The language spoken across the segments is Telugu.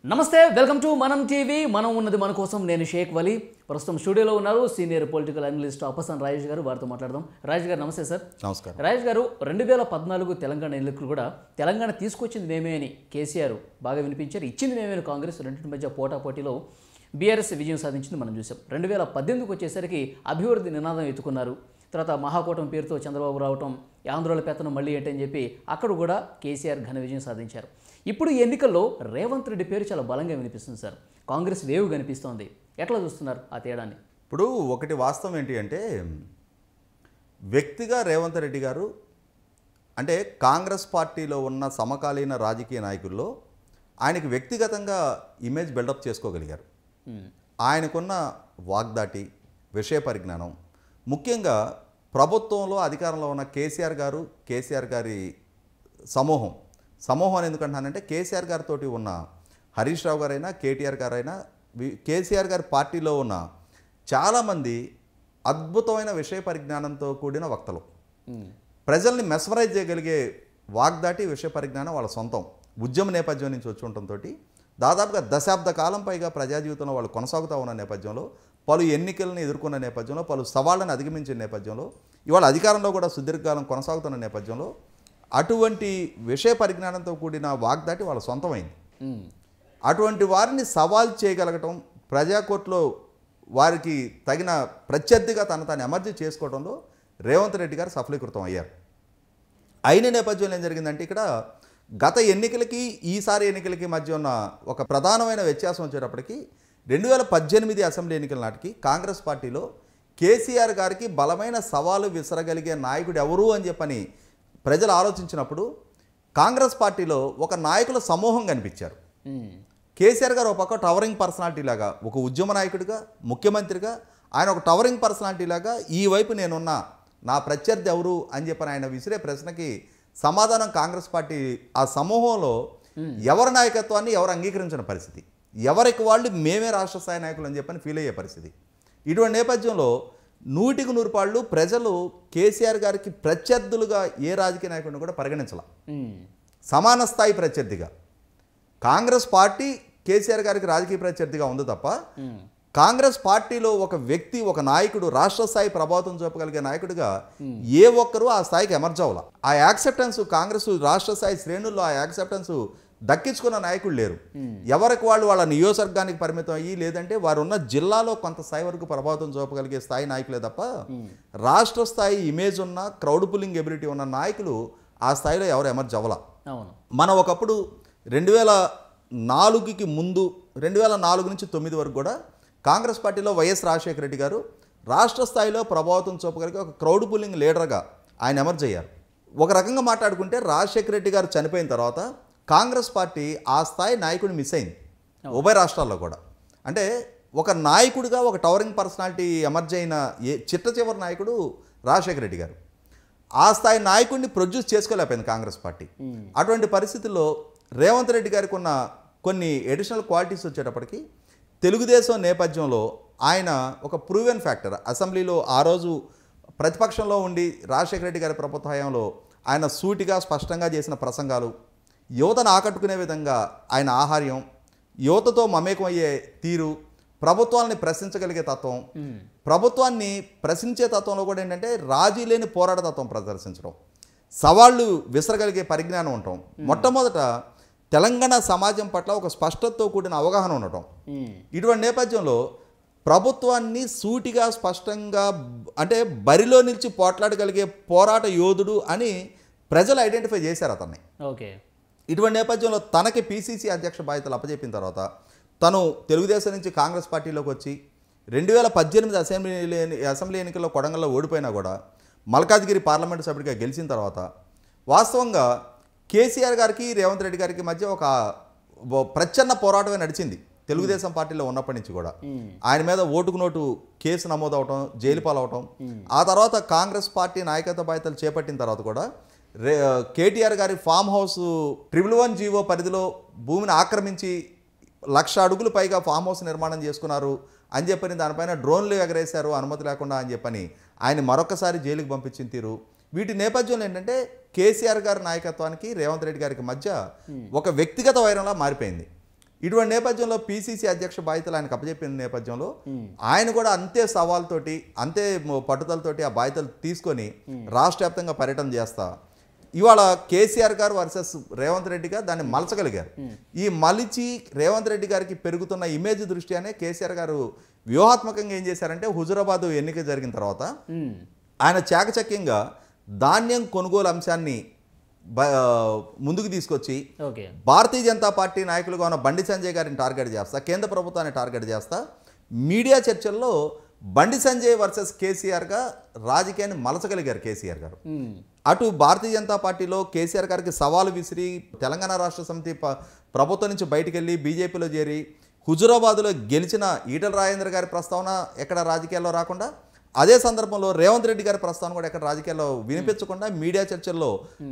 నమస్తే వెల్కమ్ టు మనం టీవీ మనం ఉన్నది మన కోసం నేను షేక్ వలి ప్రస్తుతం స్టూడియోలో ఉన్నారు సీనియర్ పొలిటికల్ అనలిస్ట్ అప్పసన్ రాజేష్ గారు వారితో మాట్లాడదాం. రాజేష్ గారు నమస్తే సార్. నమస్కారం. రాజేష్ గారు 2014 తెలంగాణ ఎన్నికలు కూడా తెలంగాణ తీసుకొచ్చింది మేమే అని కేసీఆర్ బాగా వినిపించారు, ఇచ్చింది మేమే అని కాంగ్రెస్ రెండింటి మధ్య పోటాపోటీలో బీఆర్ఎస్ విజయం సాధించింది మనం చూసాం. 2018కి వచ్చేసరికి అభివృద్ధి నినాదం ఎత్తుకున్నారు. తర్వాత మహాకూటమి పేరుతో చంద్రబాబు రావటం, ఆంధ్రుల పెత్తనం మళ్ళీ ఏంటని చెప్పి అక్కడ కూడా కేసీఆర్ ఘన విజయం సాధించారు. ఇప్పుడు ఈ ఎన్నికల్లో రేవంత్ రెడ్డి పేరు చాలా బలంగా వినిపిస్తుంది సార్. కాంగ్రెస్ వేవ్ కనిపిస్తోంది, ఎట్లా చూస్తున్నారు ఆ తేడాన్ని? ఇప్పుడు ఒకటి వాస్తవం ఏంటి అంటే, వ్యక్తిగా రేవంత్ రెడ్డి గారు అంటే కాంగ్రెస్ పార్టీలో ఉన్న సమకాలీన రాజకీయ నాయకుల్లో ఆయనకి వ్యక్తిగతంగా ఇమేజ్ బిల్డప్ చేసుకోగలిగారు. ఆయనకున్న వాగ్దాటి, విషయ పరిజ్ఞానం, ముఖ్యంగా ప్రభుత్వంలో అధికారంలో ఉన్న కేసీఆర్ గారి సమూహం అని ఎందుకంటున్నానంటే, కేసీఆర్ గారితో ఉన్న హరీష్ రావు గారైనా, కేటీఆర్ గారైనా, కేసీఆర్ గారి పార్టీలో ఉన్న చాలామంది అద్భుతమైన విషయ పరిజ్ఞానంతో కూడిన వక్తలు. ప్రజల్ని మెస్మరైజ్ చేయగలిగే వాగ్దాటి, విషయ పరిజ్ఞానం వాళ్ళ సొంతం. ఉద్యమ నేపథ్యం నుంచి వచ్చి ఉండటంతో దాదాపుగా దశాబ్ద కాలం పైగా ప్రజా జీవితంలో వాళ్ళు కొనసాగుతూ ఉన్న నేపథ్యంలో, పలు ఎన్నికలను ఎదుర్కొన్న నేపథ్యంలో, పలు సవాళ్ళను అధిగమించిన నేపథ్యంలో, ఇవాళ అధికారంలో కూడా సుదీర్ఘకాలం కొనసాగుతున్న నేపథ్యంలో అటువంటి విషయ పరిజ్ఞానంతో కూడిన వాగ్దాటి వాళ్ళ సొంతమైంది. అటువంటి వారిని సవాల్ చేయగలగటం, ప్రజాకోర్టులో వారికి తగిన ప్రత్యర్థిగా తాను ఎమర్జీ చేసుకోవడంలో రేవంత్ రెడ్డి గారు సఫలీకృతం అయ్యారు. అయిన నేపథ్యంలో ఏం జరిగిందంటే, ఇక్కడ గత ఎన్నికలకి ఈసారి ఎన్నికలకి మధ్య ఉన్న ఒక ప్రధానమైన వ్యత్యాసం వచ్చేటప్పటికి 2018 అసెంబ్లీ ఎన్నికల నాటికి కాంగ్రెస్ పార్టీలో కేసీఆర్ గారికి బలమైన సవాలు విసరగలిగే నాయకుడు ఎవరు అని చెప్పని ప్రజలు ఆలోచించినప్పుడు కాంగ్రెస్ పార్టీలో ఒక నాయకుల సమూహం కనిపించారు. కేసీఆర్ గారు ఒక పక్క టవరింగ్ పర్సనాలిటీ లాగా, ఒక ఉద్యమ నాయకుడిగా, ముఖ్యమంత్రిగా ఆయన ఒక టవరింగ్ పర్సనాలిటీ లాగా, ఈ వైపు నేనున్నా, నా ప్రత్యర్థి ఎవరు అని చెప్పని ఆయన విసిరే ప్రశ్నకి సమాధానం కాంగ్రెస్ పార్టీ ఆ సమూహంలో ఎవరి నాయకత్వాన్ని ఎవరు అంగీకరించిన పరిస్థితి, ఎవరికి వాళ్ళు మేమే రాష్ట్ర స్థాయి నాయకులు అని చెప్పని ఫీల్ అయ్యే పరిస్థితి. ఇటువంటి నేపథ్యంలో 100% ప్రజలు కేసీఆర్ గారికి ప్రత్యర్థులుగా ఏ రాజకీయ నాయకుడిని కూడా పరిగణించాల. సమాన స్థాయి ప్రత్యర్థిగా కాంగ్రెస్ పార్టీ కేసీఆర్ గారికి రాజకీయ ప్రత్యర్థిగా ఉంది తప్ప, కాంగ్రెస్ పార్టీలో ఒక వ్యక్తి, ఒక నాయకుడు రాష్ట్ర స్థాయి ప్రభావం చూపగలిగే నాయకుడిగా ఏ ఒక్కరూ ఆ స్థాయికి ఎమర్జ్ అవ్వాల. ఆ యాక్సెప్టెన్స్ కాంగ్రెస్ రాష్ట్ర స్థాయి శ్రేణుల్లో ఆ యాక్సెప్టెన్స్ దక్కించుకున్న నాయకులు లేరు. ఎవరికి వాళ్ళు వాళ్ళ నియోజకవర్గానికి పరిమితం అయ్యి, లేదంటే వారు ఉన్న జిల్లాలో కొంత స్థాయి వరకు ప్రభావితం చూపగలిగే స్థాయి నాయకులే తప్ప, రాష్ట్ర స్థాయి ఇమేజ్ ఉన్న, క్రౌడ్ పుల్లింగ్ ఎబిలిటీ ఉన్న నాయకులు ఆ స్థాయిలో ఎవరు ఎమర్జ్ అవ్వాల. మనం ఒకప్పుడు 2004కి ముందు 2004 నుంచి 2009 వరకు కూడా కాంగ్రెస్ పార్టీలో వైఎస్ రాజశేఖర రెడ్డి గారు రాష్ట్ర స్థాయిలో ప్రభావితం చూపగలిగే ఒక క్రౌడ్ పుల్లింగ్ లీడర్గా ఆయన ఎమర్జ్ అయ్యారు. ఒక రకంగా మాట్లాడుకుంటే రాజశేఖర రెడ్డి గారు చనిపోయిన తర్వాత కాంగ్రెస్ పార్టీ ఆ స్థాయి నాయకుడిని మిస్ అయింది ఉభయ రాష్ట్రాల్లో కూడా. అంటే ఒక నాయకుడిగా, ఒక టవరింగ్ పర్సనాలిటీ ఎమర్జ్ అయిన చిట్ట చివరి నాయకుడు రాజశేఖర రెడ్డి గారు. ఆ స్థాయి నాయకుడిని ప్రొడ్యూస్ చేసుకోలేకపోయింది కాంగ్రెస్ పార్టీ. అటువంటి పరిస్థితుల్లో రేవంత్ రెడ్డి గారికి ఉన్న కొన్ని ఎడిషనల్ క్వాలిటీస్ వచ్చేటప్పటికి, తెలుగుదేశం నేపథ్యంలో ఆయన ఒక ప్రూవెన్ ఫ్యాక్టర్. అసెంబ్లీలో ఆ రోజు ప్రతిపక్షంలో ఉండి రాజశేఖర రెడ్డి గారి ప్రభుత్వ హయాంలో ఆయన సూటిగా, స్పష్టంగా చేసిన ప్రసంగాలు, యువతను ఆకట్టుకునే విధంగా ఆయన ఆహార్యం, యువతతో మమేకం అయ్యే తీరు, ప్రభుత్వాన్ని ప్రశ్నించగలిగే తత్వం, ప్రభుత్వాన్ని ప్రశ్నించే తత్వంలో కూడా ఏంటంటే రాజీ లేని పోరాట తత్వం ప్రదర్శించడం, సవాళ్ళు విసరగలిగే పరిజ్ఞానం ఉండటం, మొట్టమొదట తెలంగాణ సమాజం పట్ల ఒక స్పష్టతతో కూడిన అవగాహన ఉండటం. ఇటువంటి నేపథ్యంలో ప్రభుత్వాన్ని సూటిగా, స్పష్టంగా, అంటే బరిలో నిలిచి పోట్లాడగలిగే పోరాట యోధుడు అని ప్రజలు ఐడెంటిఫై చేశారు అతన్ని. ఇటువంటి నేపథ్యంలో తనకి పిసిసి అధ్యక్ష బాధ్యతలు అప్పచెప్పిన తర్వాత తను తెలుగుదేశం నుంచి కాంగ్రెస్ పార్టీలోకి వచ్చి 2018 అసెంబ్లీ ఎన్నికల్లో కొడంగల్లో ఓడిపోయినా కూడా మల్కాజ్గిరి పార్లమెంటు సభ్యుడిగా గెలిచిన తర్వాత వాస్తవంగా కేసీఆర్ గారికి, రేవంత్ రెడ్డి గారికి మధ్య ఒక ప్రచ్ఛన్న పోరాటమే నడిచింది తెలుగుదేశం పార్టీలో ఉన్నప్పటి నుంచి కూడా. ఆయన మీద ఓటుకు నోటు కేసు నమోదవటం, జైలు పాలవటం, ఆ తర్వాత కాంగ్రెస్ పార్టీ నాయకత్వ బాధ్యతలు చేపట్టిన తర్వాత కూడా కేటీఆర్ గారి ఫామ్ హౌస్ 111 జీవో పరిధిలో భూమిని ఆక్రమించి 1,00,000 అడుగులు పైగా ఫామ్ హౌస్ నిర్మాణం చేసుకున్నారు అని చెప్పని, దానిపైన డ్రోన్లు ఎగరేశారు అనుమతి లేకుండా అని చెప్పని ఆయన మరొకసారి జైలుకి పంపించిన తీరు, వీటి నేపథ్యంలో ఏంటంటే కేసీఆర్ గారి నాయకత్వానికి రేవంత్ రెడ్డి గారికి మధ్య ఒక వ్యక్తిగత వైరంలా మారిపోయింది. ఇటువంటి నేపథ్యంలో పిసిసి అధ్యక్ష బాధ్యతలు ఆయనకు అప్పచెప్పిన నేపథ్యంలో ఆయన కూడా అంతే సవాల్తోటి అంతే పట్టుదలతోటి ఆ బాధ్యతలు తీసుకొని రాష్ట్ర వ్యాప్తంగా పర్యటన చేస్తా ఇవాళ కేసీఆర్ గారు వర్సెస్ రేవంత్ రెడ్డి గారు దాన్ని మలచగలిగారు. ఈ మలిచి రేవంత్ రెడ్డి గారికి పెరుగుతున్న ఇమేజ్ దృష్ట్యానే కేసీఆర్ గారు వ్యూహాత్మకంగా ఏం చేశారంటే హుజురాబాద్ ఎన్నిక జరిగిన తర్వాత ఆయన చాకచక్యంగా ధాన్యం కొనుగోలు అంశాన్ని ముందుకు తీసుకొచ్చి భారతీయ జనతా పార్టీ నాయకులుగా ఉన్న బండి సంజయ్ గారిని టార్గెట్ చేస్తా, కేంద్ర ప్రభుత్వాన్ని టార్గెట్ చేస్తా, మీడియా చర్చల్లో బండి సంజయ్ వర్సెస్ కేసీఆర్గా రాజకీయాన్ని మలచగలిగారు కేసీఆర్ గారు. అటు భారతీయ జనతా పార్టీలో కేసీఆర్ గారికి సవాలు విసిరి తెలంగాణ రాష్ట్ర సమితి ప్రభుత్వం నుంచి బయటికి వెళ్ళి బీజేపీలో చేరి హుజురాబాద్లో గెలిచిన ఈటల రాజేంద్ర గారి ప్రస్తావన ఎక్కడ రాజకీయాల్లో రాకుండా, అదే సందర్భంలో రేవంత్ రెడ్డి గారి ప్రస్తావన కూడా ఎక్కడ రాజకీయాల్లో వినిపించకుండా మీడియా చర్చల్లో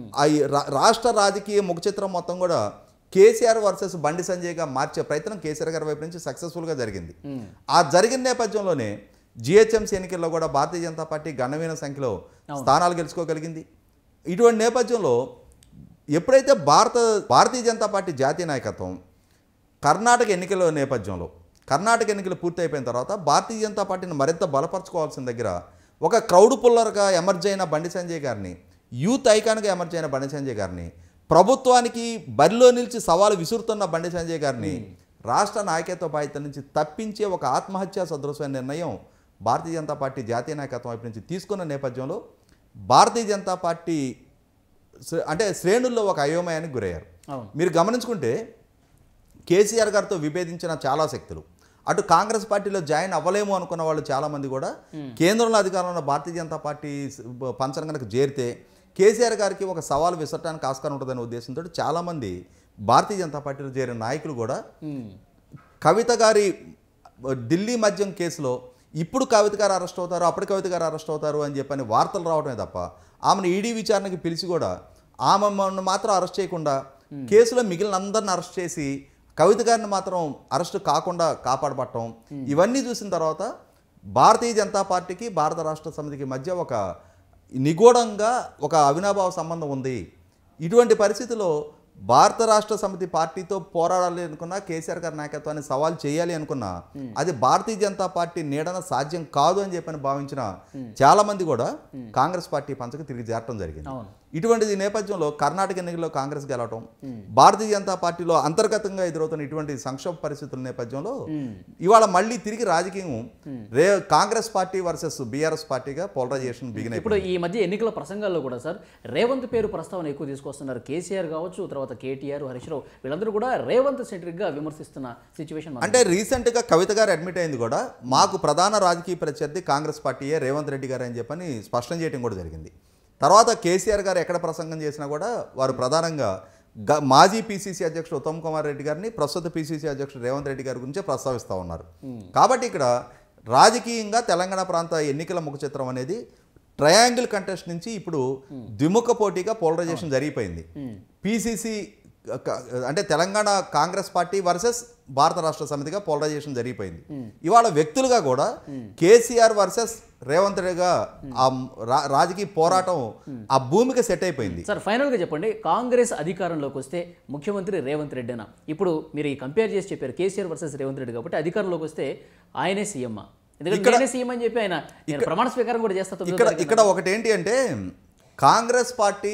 రాష్ట్ర రాజకీయ ముఖచిత్రం మొత్తం కూడా కేసీఆర్ వర్సెస్ బండి సంజయ్గా మార్చే ప్రయత్నం కేసీఆర్ గారి వైపు నుంచి సక్సెస్ఫుల్గా జరిగింది. ఆ జరిగిన నేపథ్యంలోనే జిహెచ్ఎంసీ ఎన్నికల్లో కూడా భారతీయ జనతా పార్టీ గణనీయమైన సంఖ్యలో స్థానాలు గెలుచుకోగలిగింది. ఇటువంటి నేపథ్యంలో ఎప్పుడైతే భారతీయ జనతా పార్టీ జాతీయ నాయకత్వం కర్ణాటక ఎన్నికల నేపథ్యంలో కర్ణాటక ఎన్నికలు పూర్తి అయిపోయిన తర్వాత భారతీయ జనతా పార్టీని మరింత బలపరచుకోవాల్సిన దగ్గర ఒక క్రౌడ్ పుల్లర్గా ఎమర్జ్ అయిన బండి సంజయ్ గారిని, యూత్ ఐకాన్గా ఎమర్జ్ అయిన బండి సంజయ్ గారిని, ప్రభుత్వానికి బరిలో నిలిచి సవాలు విసురుతున్న బండి సంజయ్ గారిని రాష్ట్ర నాయకత్వ బాధ్యత నుంచి తప్పించే ఒక ఆత్మహత్యా సదృశమైన నిర్ణయం భారతీయ జనతా పార్టీ జాతీయ నాయకత్వం వైపు నుంచి తీసుకున్న నేపథ్యంలో భారతీయ జనతా పార్టీ అంటే శ్రేణుల్లో ఒక అయోమయానికి గురయ్యారు. మీరు గమనించుకుంటే కేసీఆర్ గారితో విభేదించిన చాలా శక్తులు, అటు కాంగ్రెస్ పార్టీలో జాయిన్ అవ్వలేము అనుకున్న వాళ్ళు చాలామంది కూడా కేంద్రంలో అధికారంలో ఉన్న భారతీయ జనతా పార్టీ పంచరంగనకు చేరితే కేసీఆర్ గారికి ఒక సవాల్ విసరడానికి ఆస్కారం ఉంటుందనే ఉద్దేశంతో చాలామంది భారతీయ జనతా పార్టీలో చేరిన నాయకులు కూడా కవిత గారి ఢిల్లీ మద్యం కేసులో ఇప్పుడు కవిత గారు అరెస్ట్ అవుతారు, అప్పటి కవిత గారు అరెస్ట్ అవుతారు అని చెప్పని వార్తలు రావడమే తప్ప ఆమెను ఈడీ విచారణకి పిలిచి కూడా ఆమెను మాత్రం అరెస్ట్ చేయకుండా కేసులో మిగిలిన అందరిని అరెస్ట్ చేసి కవిత గారిని మాత్రం అరెస్ట్ కాకుండా కాపాడబట్టడం, ఇవన్నీ చూసిన తర్వాత భారతీయ జనతా పార్టీకి భారత రాష్ట్ర సమితికి మధ్య ఒక నిగూఢంగా ఒక అవినాభావ సంబంధం ఉంది. ఇటువంటి పరిస్థితిలో భారత రాష్ట్ర సమితి పార్టీతో పోరాడాలి అనుకున్నా, కేసీఆర్ గారి నాయకత్వాన్ని సవాల్ చేయాలి అనుకున్నా అది భారతీయ జనతా పార్టీ నీడన సాధ్యం కాదు అని చెప్పని భావించిన చాలా మంది కూడా కాంగ్రెస్ పార్టీ పంచకు తిరిగి చేరటం జరిగింది. ఇటువంటి నేపథ్యంలో కర్ణాటక ఎన్నికల్లో కాంగ్రెస్ గెలవటం, భారతీయ జనతా పార్టీలో అంతర్గతంగా ఎదురవుతున్న ఇటువంటి సంక్షోభ పరిస్థితుల నేపథ్యంలో ఇవాళ మళ్ళీ తిరిగి రాజకీయం కాంగ్రెస్ పార్టీ వర్సెస్ బీఆర్ఎస్ పార్టీగా పోలరైజేషన్ బిగిన్. ఇప్పుడు ఈ మధ్య ఎన్నికల ప్రసంగాల్లో కూడా సార్ రేవంత్ పేరు ప్రస్తావన ఎక్కువ తీసుకొస్తున్నారు. కేసీఆర్ కావచ్చు, తర్వాత కేటీఆర్, హరీష్ రావు వీళ్ళందరూ కూడా రేవంత్ సెంట్రిక్గా విమర్శిస్తున్న సిచ్యువేషన్. అంటే రీసెంట్గా కవిత గారు అడ్మిట్ అయింది కూడా మాకు ప్రధాన రాజకీయ ప్రత్యర్థి కాంగ్రెస్ పార్టీయే రేవంత్ రెడ్డి గారు అని చెప్పని స్పష్టం చేయడం కూడా జరిగింది. తర్వాత కేసీఆర్ గారు ఎక్కడ ప్రసంగం చేసినా కూడా వారు ప్రధానంగా మాజీ పీసీసీ అధ్యక్షుడు ఉత్తమ్ కుమార్ రెడ్డి గారిని, ప్రస్తుత పీసీసీ అధ్యక్షుడు రేవంత్ రెడ్డి గారి గురించే ప్రస్తావిస్తూ ఉన్నారు. కాబట్టి ఇక్కడ రాజకీయంగా తెలంగాణ ప్రాంత ఎన్నికల ముఖ చిత్రం అనేది ట్రయాంగిల్ కంటెస్ట్ నుంచి ఇప్పుడు ద్విముఖ పోటీగా పోలరైజేషన్ జరిగిపోయింది. పీసీసీ అంటే తెలంగాణ కాంగ్రెస్ పార్టీ వర్సెస్ భారత రాష్ట్ర సమితిగా పోలరైజేషన్ జరిగిపోయింది. ఇవాళ వ్యక్తులుగా కూడా కేసీఆర్ వర్సెస్ రేవంత్ రెడ్డిగా ఆ రాజకీయ పోరాటం ఆ భూమికి సెట్ అయిపోయింది. సార్ ఫైనల్గా చెప్పండి, కాంగ్రెస్ అధికారంలోకి వస్తే ముఖ్యమంత్రి రేవంత్ రెడ్డినా? ఇప్పుడు మీరు ఈ కంపేర్ చేసి చెప్పారు కేసీఆర్ వర్సెస్ రేవంత్ రెడ్డి, కాబట్టి అధికారంలోకి వస్తే ఆయనే సీఎం, ఎందుకంటే ఆయనే సీఎం అని చెప్పి ఆయన ప్రమాణ స్వీకారం కూడా చేస్తారు. ఇక్కడ ఒకటి ఏంటి అంటే కాంగ్రెస్ పార్టీ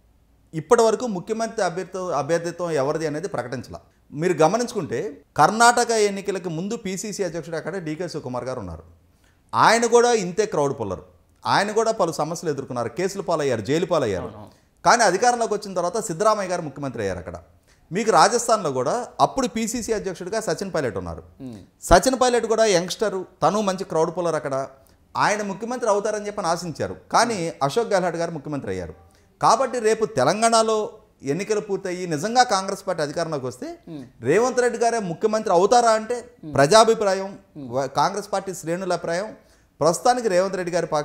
ఇప్పటి వరకు ముఖ్యమంత్రి అభ్యర్థిత్వం ఎవరిది అనేది ప్రకటించాల. మీరు గమనించుకుంటే కర్ణాటక ఎన్నికలకు ముందు పీసీసీ అధ్యక్షుడు అక్కడ డీకే శివకుమార్ గారు ఉన్నారు. ఆయన కూడా ఇంతే క్రౌడ్ పుల్లర్, ఆయన కూడా పలు సమస్యలు ఎదుర్కొన్నారు, కేసులు పాలయ్యారు, జైలు పాలయ్యారు. కానీ అధికారంలోకి వచ్చిన తర్వాత సిద్ధరామయ్య గారు ముఖ్యమంత్రి అయ్యారు. అక్కడ మీకు రాజస్థాన్లో కూడా అప్పుడు పీసీసీ అధ్యక్షుడిగా సచిన్ పైలట్ ఉన్నారు. సచిన్ పైలట్ కూడా యంగ్స్టరు, తను మంచి క్రౌడ్ పుల్లర్. అక్కడ ఆయన ముఖ్యమంత్రి అవుతారని చెప్పని ఆశించారు, కానీ అశోక్ గెహ్లాట్ గారు ముఖ్యమంత్రి అయ్యారు. కాబట్టి రేపు తెలంగాణలో ఎన్నికలు పూర్తయ్యి నిజంగా కాంగ్రెస్ పార్టీ అధికారంలోకి వస్తే రేవంత్ రెడ్డి గారే ముఖ్యమంత్రి అవుతారా అంటే ప్రజాభిప్రాయం, కాంగ్రెస్ పార్టీ శ్రేణుల అభిప్రాయం ప్రస్తుతానికి రేవంత్ రెడ్డి గారి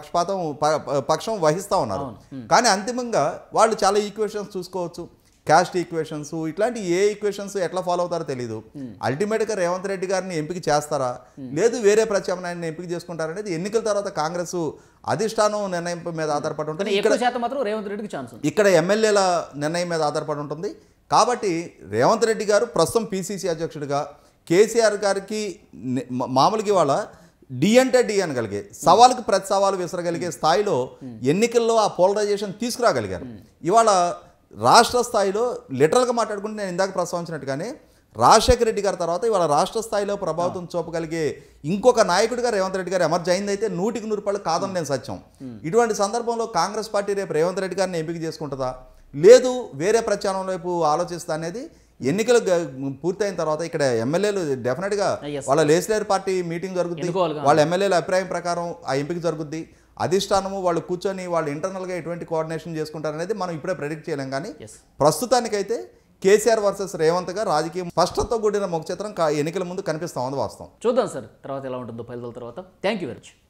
పక్షం వహిస్తూ ఉన్నారు. కానీ అంతిమంగా వాళ్ళు చాలా ఈక్వేషన్స్ చూసుకోవచ్చు, క్యాస్ట్ ఈక్వేషన్స్, ఇట్లాంటి ఏ ఈక్వేషన్స్ ఎట్లా ఫాలో అవుతారో తెలియదు. అల్టిమేట్గా రేవంత్ రెడ్డి గారిని ఎంపిక చేస్తారా, లేదు వేరే ప్రత్యామ్నాయాన్ని ఎంపిక చేసుకుంటారనేది ఎన్నికల తర్వాత కాంగ్రెస్ అధిష్టానం నిర్ణయం మీద ఆధారపడి ఉంటుంది. ఇక్కడ ఎమ్మెల్యేల నిర్ణయం మీద ఆధారపడి ఉంటుంది. కాబట్టి రేవంత్ రెడ్డి గారు ప్రస్తుతం పిసిసి అధ్యక్షుడిగా కేసీఆర్ గారికి మామూలుగా ఇవాళ డి అంటే డి అనగలిగే సవాలుకి ప్రతి సవాలు విసరగలిగే స్థాయిలో ఎన్నికల్లో ఆ పోలరైజేషన్ తీసుకురాగలిగారు. ఇవాళ రాష్ట్ర స్థాయిలో లిటరల్గా మాట్లాడుకుంటే నేను ఇందాక ప్రస్తావించినట్టుగానే రాజశేఖర రెడ్డి గారి తర్వాత ఇవాళ రాష్ట్ర స్థాయిలో ప్రభావితం చూపగలిగే ఇంకొక నాయకుడిగా రేవంత్ రెడ్డి గారు ఎమర్జ్ అయిందైతే 100% కాదని నేను సత్యం. ఇటువంటి సందర్భంలో కాంగ్రెస్ పార్టీ రేపు రేవంత్ రెడ్డి గారిని ఎంపిక చేసుకుంటుందా, లేదు వేరే ప్రచారం వైపు ఆలోచిస్తా అనేది ఎన్నికలు పూర్తయిన తర్వాత ఇక్కడ ఎమ్మెల్యేలు డెఫినెట్గా వాళ్ళ లేజిస్లేటివ్ పార్టీ మీటింగ్ జరుగుతుంది, వాళ్ళ ఎమ్మెల్యేల అభిప్రాయం ప్రకారం ఆ ఎంపిక జరుగుద్ది. అధిష్టానము వాళ్ళు కూర్చొని వాళ్ళు ఇంటర్నల్గా ఎటువంటి కోఆర్డినేషన్ చేసుకుంటారనేది మనం ఇప్పుడే ప్రెడిక్ట్ చేయలేం. కానీ ప్రస్తుతానికైతే కేసీఆర్ వర్సెస్ రేవంత్గా రాజకీయం స్పష్టతో కూడిన ముఖ చిత్రం ఎన్నికల ముందు కనిపిస్తా ఉంది వాస్తవం. చూద్దాం సార్ తర్వాత ఎలా ఉంటుందో 5 రోజుల తర్వాత. Thank you very much.